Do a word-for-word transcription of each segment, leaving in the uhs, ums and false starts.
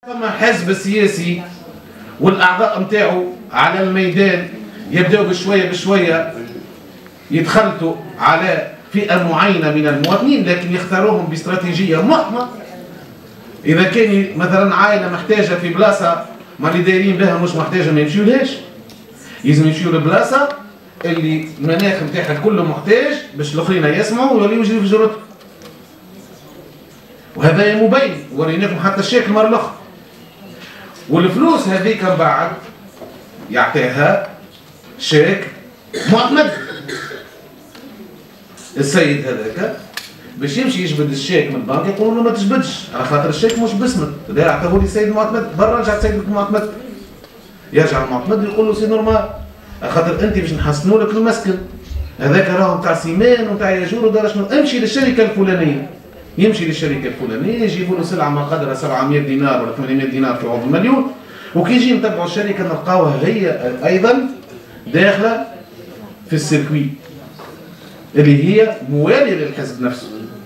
فما حزب سياسي والاعضاء نتاعو على الميدان يبداوا بشويه بشويه يتخلطوا على فئه معينه من المواطنين، لكن يختاروهم باستراتيجيه محكمه. اذا كان مثلا عائله محتاجه في بلاصه ما اللي دايرين بها مش محتاجه ما يمشيولهاش، لازم يمشيو للبلاصه اللي المناخ نتاعها الكل محتاج باش الاخرين يسمعوا ويوليو يجري في جرتهم. وهذا مبين وريناكم حتى الشيك المره الاخرى. والفلوس هذيك من بعد يعطيها شيك معتمد. السيد هذاك باش يمشي يجبد الشيك من البنك يقولوا له ما تجبدش على خاطر الشيك مش باسمك، لا عطاه لي السيد المعتمد، برا رجع السيد المعتمد. يرجع المعتمد يقول له سي نورمال على خاطر انت باش نحسنوا لك المسكن هذاك راهو نتاع سيمان ونتاع ياجور ودار شنو، امشي للشركه الفلانيه. يمشي للشركه الفلانيه يجيبوا له سلعه ما قدرها سبعمائة دينار ولا ثمانمائة دينار في عوض المليون، وكي يجي نتبعوا الشركه نلقاوها هي ايضا داخله في السيركوي اللي هي مواليه للحزب نفسه.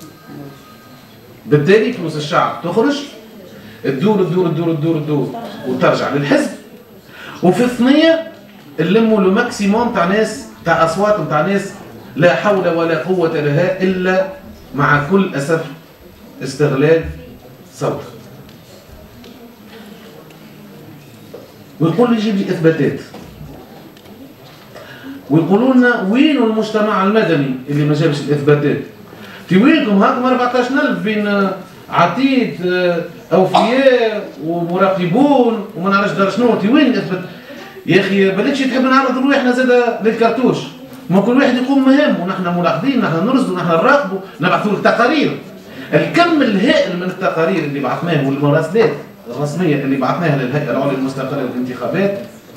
بالتالي فلوس الشعب تخرج تدور تدور تدور تدور تدور وترجع للحزب، وفي الثنيه نلموا لو ماكسيموم تاع ناس تاع اصوات نتاع ناس لا حول ولا قوه لها الا مع كل اسف استغلال صوت. ويقول لي جيب لي اثباتات، ويقولوا لنا وين المجتمع المدني اللي ما جابش الاثباتات؟ في وينكم هاكم أربعطاش ألف بين عتيد اوفياء ومراقبون وما نعرفش دار شنو، في وين الاثبات؟ يا اخي بلاتش تحب نعرض روحنا زاد للكرتوش، ما كل واحد يقوم مهام ونحن ملاحظين، نحن نرصدوا نحن نراقبوا، نبعثوا لك تقارير. الكم الهائل من التقارير اللي بعثناها والمراسلات الرسميه اللي بعثناها للهيئه العليا المستقله للانتخابات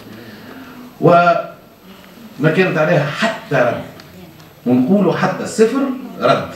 وما كانت عليها حتى رد، ونقولوا حتى صفر رد.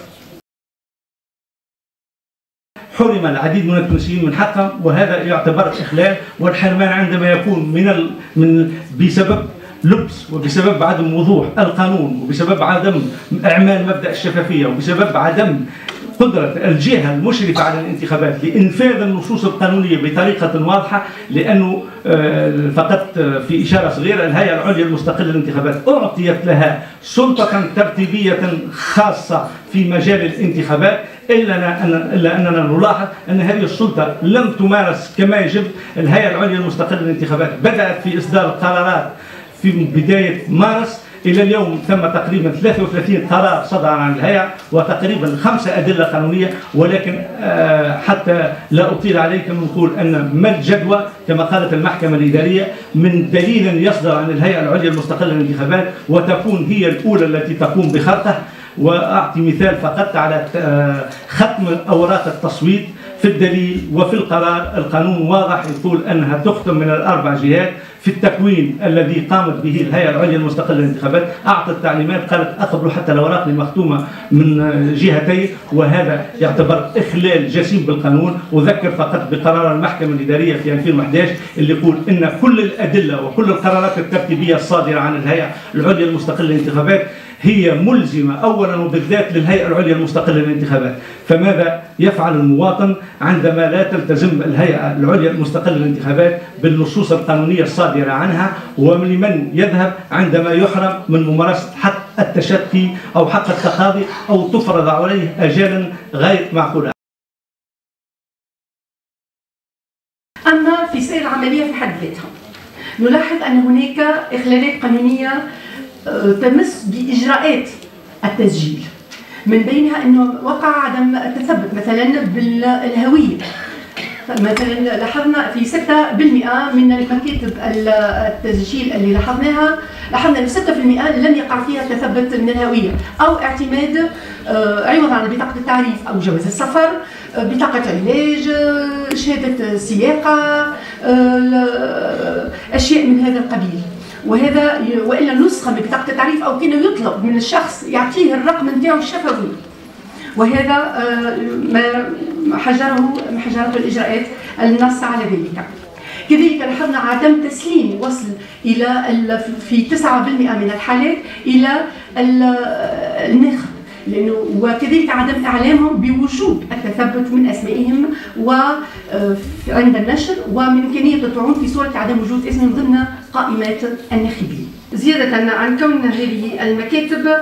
حرم العديد من التونسيين من حقهم، وهذا يعتبر إخلال، والحرمان عندما يكون من ال... من بسبب لبس وبسبب عدم وضوح القانون وبسبب عدم إعمال مبدأ الشفافية وبسبب عدم قدرة الجهة المشرفة على الانتخابات لإنفاذ النصوص القانونية بطريقة واضحة. لأنه فقط في إشارة صغيرة، الهيئة العليا المستقلة للانتخابات أعطيت لها سلطة ترتيبية خاصة في مجال الانتخابات، إلا إلا أننا نلاحظ أن هذه السلطة لم تمارس كما يجب. الهيئة العليا المستقلة للانتخابات بدأت في إصدار القرارات في بداية مارس، إلى اليوم ثم تقريبا ثلاثة وثلاثين قرار صدر عن الهيئة وتقريبا خمسة أدلة قانونية. ولكن حتى لا أطيل عليكم نقول أن ما الجدوى كما قالت المحكمة الإدارية من دليل يصدر عن الهيئة العليا المستقلة للانتخابات وتكون هي الأولى التي تقوم بخرقه. وأعطي مثال فقط على ختم أوراق التصويت. في الدليل وفي القرار القانون واضح يقول أنها تختم من الأربع جهات. في التكوين الذي قامت به الهيئة العليا المستقلة للانتخابات أعطت تعليمات قالت أقبلوا حتى الأوراق المختومة من جهتين، وهذا يعتبر إخلال جسيم بالقانون. أذكر فقط بقرار المحكمة الإدارية في ألفين وأحد عشر اللي يقول إن كل الأدلة وكل القرارات الترتيبية الصادرة عن الهيئة العليا المستقلة للانتخابات هي ملزمة أولا وبالذات للهيئة العليا المستقلة للانتخابات. فماذا يفعل المواطن عندما لا تلتزم الهيئة العليا المستقلة للانتخابات بالنصوص القانونية الصادرة عنها؟ ولمن يذهب عندما يحرم من ممارسة حق التشكي أو حق التقاضي أو تفرض عليه أجالا غير معقولة. أما في سير العملية في حد ذاتها نلاحظ أن هناك إخلالات قانونية تمس بإجراءات التسجيل، من بينها أنه وقع عدم التثبت مثلا بالهوية. مثلا لاحظنا في ستة بالمئة من المكاتب التسجيل اللي لاحظناها لاحظنا أن ستة بالمئة لم يقع فيها تثبت من الهوية أو اعتماد عوض عن بطاقة التعريف أو جواز السفر، بطاقة علاج، شهادة سياقة، أشياء من هذا القبيل. وهذا والا نسخه من بطاقه التعريف او كان يطلب من الشخص يعطيه الرقم نتاعو الشفوي، وهذا ما حجره ما حجره الاجراءات النص على ذلك. كذلك لاحظنا عدم تسليم وصل الى في تسعة بالمئة من الحالات الى الناخب. لانه وكذلك عدم اعلامهم بوجوب التثبت من اسمائهم وعند النشر ومن امكانيه الطعون في صوره عدم وجود اسمهم ضمن قائمات الناخبين. زياده عن كون هذه المكاتب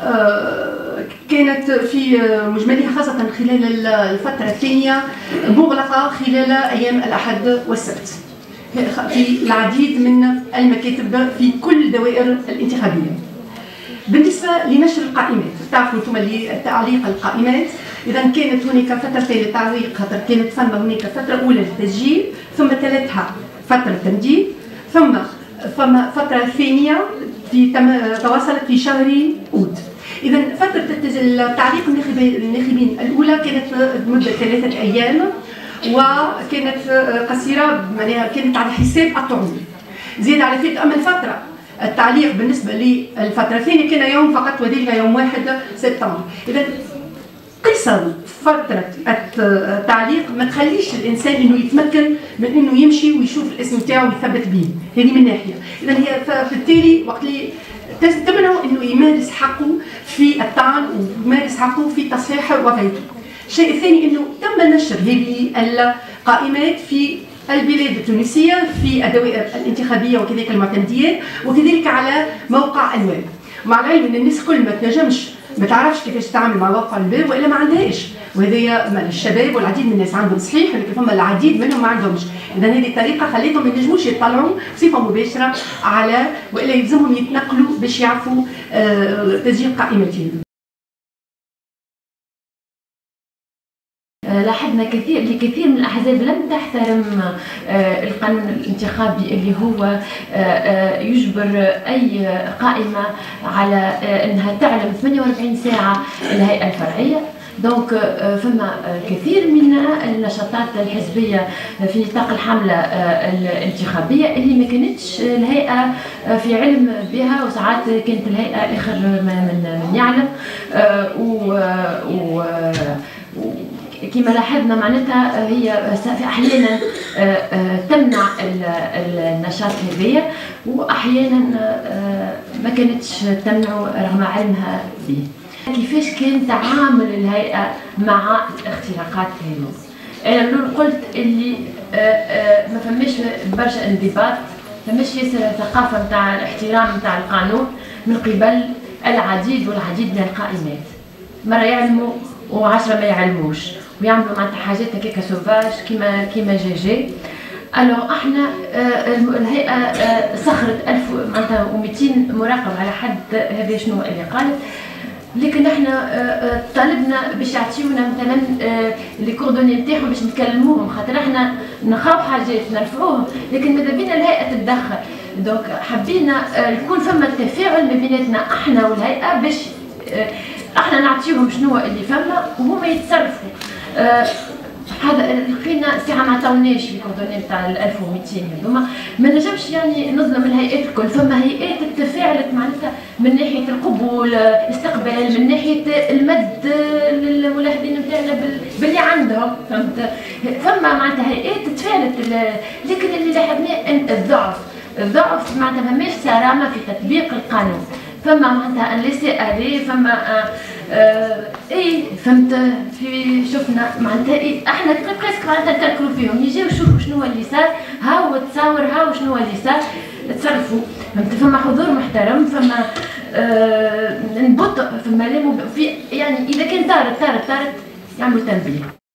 كانت في مجملها خاصه خلال الفتره الثانيه مغلقه خلال ايام الاحد والسبت في العديد من المكاتب في كل الدوائر الانتخابيه. بالنسبه لنشر القائمات، تعرفوا انتم لتعليق القائمات، اذا كانت هناك فترتين للتعليق، خاطر كانت ثم هناك فتره اولى للتسجيل ثم تلتها فتره تمديد ثم ثم فتره ثانيه في تواصلت في شهر اوت. اذا فتره التعليق الناخبين الاولى كانت مده ثلاثه ايام وكانت قصيره، معناها كانت على حساب الطعون. زياده على ذلك اما الفتره التعليق بالنسبه للفتره الثانيه كان يوم فقط وذلك يوم واحد سبتمبر. اذا قصر فتره التعليق ما تخليش الانسان انه يتمكن من انه يمشي ويشوف الاسم نتاعو ويثبت به، هذه من ناحيه. اذا هي فبالتالي وقت اللي تمنعه انه يمارس حقه في الطعن ويمارس حقه في تصحيح وضعيته. الشيء الثاني انه تم نشر هذه القائمات في البلاد التونسيه في الدوائر الانتخابيه وكذلك المعتمديات وكذلك على موقع الويب. مع العلم ان الناس كل ما تنجمش ما تعرفش كيفاش تتعامل مع موقع الويب والا ما عندهاش، وهذا من الشباب والعديد من الناس عندهم صحيح لكن فما العديد منهم ما عندهمش. اذا هذه الطريقه خليتهم ما ينجموش يطلعوا بصفه مباشره على والا يلزمهم يتنقلوا باش يعرفوا تسجيل قائمتهم. لاحظنا كثير لكثير من الأحزاب لم تحترم القانون الانتخابي اللي هو يجبر أي قائمة على أنها تعلم ثمانية وأربعين ساعة الهيئة الفرعية. دونك فما كثير من النشاطات الحزبيه في نطاق الحمله الانتخابيه اللي ما كانتش الهيئه في علم بها، وساعات كانت الهيئه اخر من من يعلم و كما لاحظنا معناتها هي احيانا تمنع النشاط هذايا واحيانا ما كانتش تمنع رغم علمها به. كيفاش كان تعامل الهيئه مع الاختراقات هذه؟ انا لو قلت اللي ما فماش برشا انضباط، فماش ياسر ثقافه نتاع الاحترام نتاع القانون من قبل العديد والعديد من القائمات. مره يعلموا وعشرة ما يعلموش ويعملوا معناتها حاجات هكاكا سوفاج كيما كيما جي جي. الو احنا الهيئه سخرت ألف معناتها ومئتين مراقب على حد هذا شنو اللي قالت، لكن احنا طالبنا باش يعطيونا مثلا لي كوردوني نتاعهم باش نكلموهم، خاطر احنا نخاف حاجات نرفعوهم لكن ماذا بينا الهيئه تتدخل. دونك حبينا يكون فما تفاعل ما بيناتنا احنا والهيئه باش احنا نعطيهم شنو اللي فما وهما يتصرفوا. هذا لقينا ساعه ما عطاوناش في كوردوني نتاع ألف ومئتين هذوما، ما نجمش يعني نظلم الهيئات الكل. فما هيئات تفاعلت معناتها من ناحيه القبول الاستقبال، من ناحيه المد للملاحظين نتاعنا باللي عندهم، فهمت؟ فما معناتها هيئات تفاعلت، لكن اللي لاحظناه ان الضعف الضعف معناتها ما فماش صرامه في تطبيق القانون. فما معناتها ان ليسي اري، فما آه آه اي فهمت في شفنا معناتها إيه احنا بريسك معناتها نتركوا فيهم يجيو يشوفوا شنو اللي صار، هاو تصاور هاو شنو اللي صار تصرفوا، فهمت؟ فما حضور محترم، فما آه نبطئ، فما في يعني اذا كان طارت طارت طارت يعملوا تنبيه.